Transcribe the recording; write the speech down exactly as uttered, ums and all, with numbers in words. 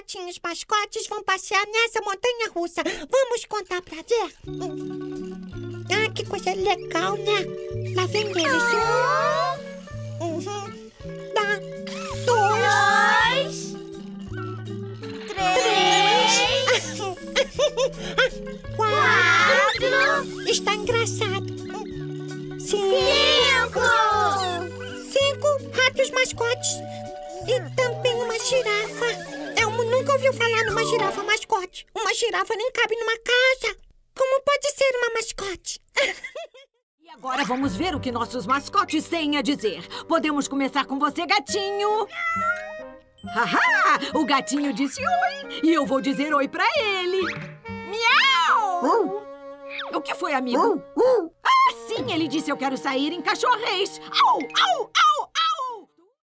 gatinhos mascotes vão passear nessa montanha-russa. Vamos contar pra ver? Ah, que coisa legal, né? Lá vem eles. Um. Uhum. Dá. Dois. Três. Quatro. Está engraçado. Cinco. Cinco ratos mascotes. E também uma girafa. Elmo nunca ouviu falar numa girafa mascote. Uma girafa nem cabe numa casa. Como pode ser uma mascote? E agora vamos ver o que nossos mascotes têm a dizer. Podemos começar com você, gatinho. Haha! O gatinho disse oi. E eu vou dizer oi pra ele. Miau! O que foi, amigo? Ah, sim, ele disse eu quero sair em cachorrês. Au, au!